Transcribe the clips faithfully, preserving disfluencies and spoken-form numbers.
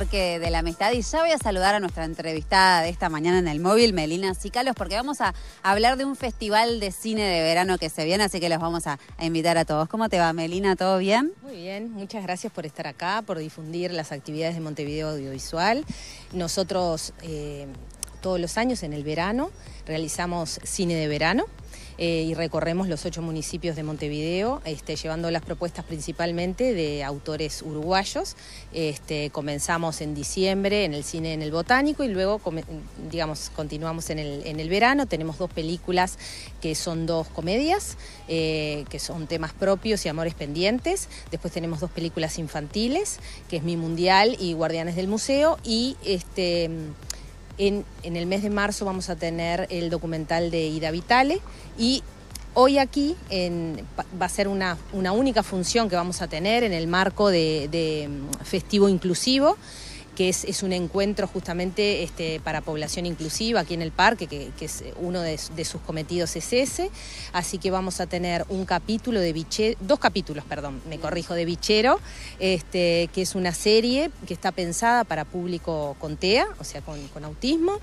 Parque de la Amistad y ya voy a saludar a nuestra entrevistada de esta mañana en el móvil, Melina Cícalos, porque vamos a hablar de un festival de cine de verano que se viene, así que los vamos a, a invitar a todos. ¿Cómo te va, Melina? ¿Todo bien? Muy bien, muchas gracias por estar acá, por difundir las actividades de Montevideo Audiovisual. Nosotros eh, todos los años en el verano realizamos cine de verano. Eh, y recorremos los ocho municipios de Montevideo, este, llevando las propuestas principalmente de autores uruguayos. Este, comenzamos en diciembre en el cine en el Botánico y luego, digamos, continuamos en el, en el verano. Tenemos dos películas que son dos comedias, eh, que son temas propios y Amores Pendientes. Después tenemos dos películas infantiles, que es Mi Mundial y Guardianes del Museo. Y este... En, en el mes de marzo vamos a tener el documental de Ida Vitale y hoy aquí en, va a ser una, una única función que vamos a tener en el marco de, de Festivo Inclusivo, que es, es un encuentro justamente este, para población inclusiva aquí en el parque, que, que es uno de, de sus cometidos es ese, así que vamos a tener un capítulo de Bichero, dos capítulos, perdón, me corrijo, de Bichero, este, que es una serie que está pensada para público con T E A, o sea, con, con autismo.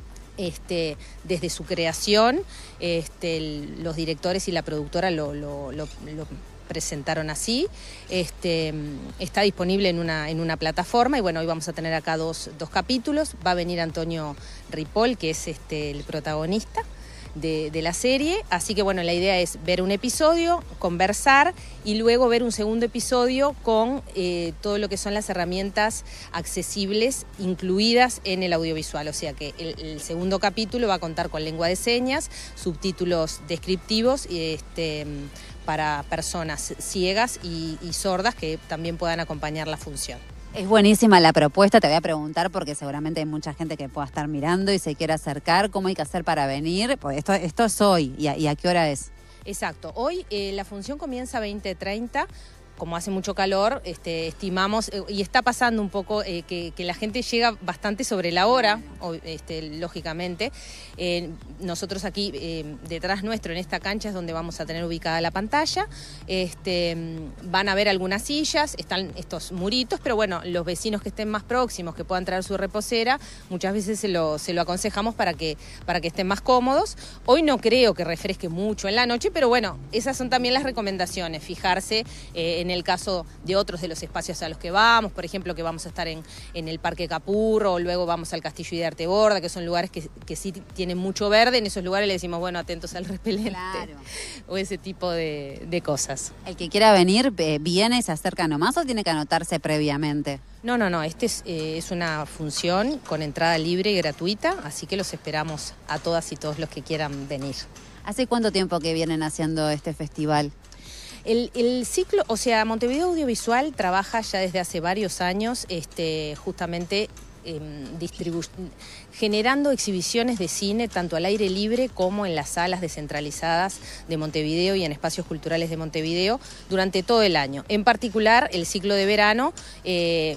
Este, desde su creación, este, el, los directores y la productora lo, lo, lo, lo presentaron así. Este, está disponible en una, en una plataforma y bueno, hoy vamos a tener acá dos, dos capítulos. Va a venir Antonio Ripoll, que es este, el protagonista de, de la serie, así que bueno, la idea es ver un episodio, conversar y luego ver un segundo episodio con eh, todo lo que son las herramientas accesibles incluidas en el audiovisual, o sea que el, el segundo capítulo va a contar con lengua de señas, subtítulos descriptivos y este para personas ciegas y, y sordas que también puedan acompañar la función. Es buenísima la propuesta, te voy a preguntar porque seguramente hay mucha gente que pueda estar mirando y se quiera acercar. ¿Cómo hay que hacer para venir? Pues esto, esto es hoy, ¿y a, y a qué hora es? Exacto, hoy eh, la función comienza a veinte treinta. Como hace mucho calor, este, estimamos, eh, y está pasando un poco eh, que, que la gente llega bastante sobre la hora, o, este, lógicamente. Eh, nosotros aquí, eh, detrás nuestro, en esta cancha, es donde vamos a tener ubicada la pantalla. Este, van a ver algunas sillas, están estos muritos, pero bueno, los vecinos que estén más próximos, que puedan traer su reposera, muchas veces se lo, se lo aconsejamos para que, para que estén más cómodos. Hoy no creo que refresque mucho en la noche, pero bueno, esas son también las recomendaciones, fijarse eh, en En el caso de otros de los espacios a los que vamos, por ejemplo, que vamos a estar en, en el Parque Capurro, o luego vamos al Castillo de Arteborda, que son lugares que, que sí tienen mucho verde. En esos lugares le decimos, bueno, atentos al repelente, claro, o ese tipo de, de cosas. ¿El que quiera venir eh, viene y se acerca nomás o tiene que anotarse previamente? No, no, no, este es, eh, es una función con entrada libre y gratuita, así que los esperamos a todas y todos los que quieran venir. ¿Hace cuánto tiempo que vienen haciendo este festival? El, el ciclo, o sea, Montevideo Audiovisual trabaja ya desde hace varios años este, justamente eh, distribu- generando exhibiciones de cine tanto al aire libre como en las salas descentralizadas de Montevideo y en espacios culturales de Montevideo durante todo el año. En particular, el ciclo de verano, eh,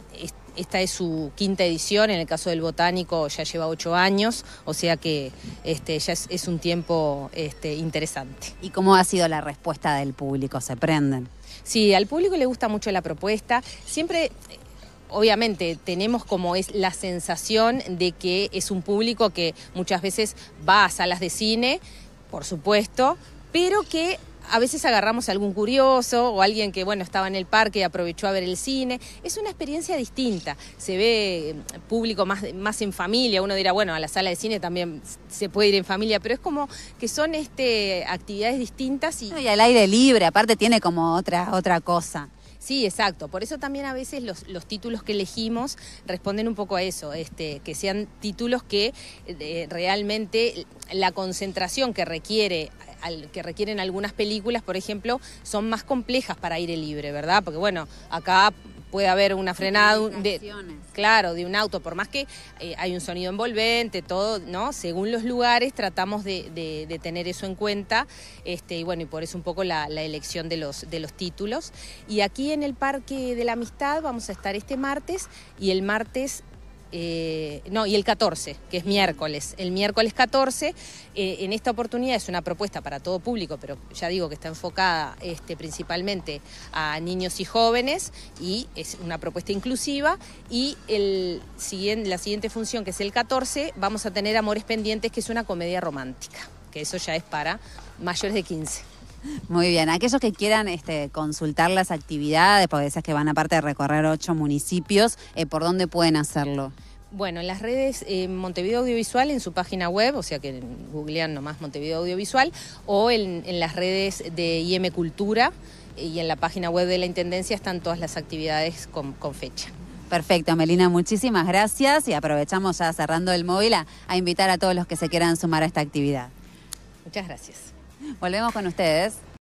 esta es su quinta edición, en el caso del Botánico ya lleva ocho años, o sea que este, ya es, es un tiempo este, interesante. ¿Y cómo ha sido la respuesta del público? ¿Se prenden? Sí, al público le gusta mucho la propuesta. Siempre, obviamente, tenemos como es la sensación de que es un público que muchas veces va a salas de cine, por supuesto, pero que a veces agarramos a algún curioso o alguien que, bueno, estaba en el parque y aprovechó a ver el cine. Es una experiencia distinta. Se ve público más, más en familia. Uno dirá, bueno, a la sala de cine también se puede ir en familia, pero es como que son este, actividades distintas. Y, y al aire libre, aparte tiene como otra, otra cosa. Sí, exacto. Por eso también a veces los, los títulos que elegimos responden un poco a eso, este, que sean títulos que eh, realmente la concentración que requiere al, que requieren algunas películas, por ejemplo, son más complejas para aire libre, ¿verdad? Porque bueno, acá puede haber una frenada de, claro, de un auto, por más que eh, hay un sonido envolvente, todo, ¿no? Según los lugares tratamos de, de, de tener eso en cuenta, este, y bueno, y por eso un poco la, la elección de los, de los títulos. Y aquí en el Parque de la Amistad vamos a estar este martes, y el martes eh, no, y el catorce, que es miércoles. El miércoles catorce, eh, en esta oportunidad es una propuesta para todo público, pero ya digo que está enfocada este, principalmente a niños y jóvenes, y es una propuesta inclusiva. Y el, la siguiente función, que es el catorce, vamos a tener Amores Pendientes, que es una comedia romántica, que eso ya es para mayores de quince. Muy bien, aquellos que quieran este, consultar las actividades, porque decías que van aparte de recorrer ocho municipios, eh, ¿por dónde pueden hacerlo? Bueno, en las redes eh, Montevideo Audiovisual, en su página web, o sea que googlean nomás Montevideo Audiovisual, o en, en las redes de I M Cultura, y en la página web de la Intendencia están todas las actividades con, con fecha. Perfecto, Melina, muchísimas gracias, y aprovechamos ya cerrando el móvil a, a invitar a todos los que se quieran sumar a esta actividad. Muchas gracias. Volvemos con ustedes.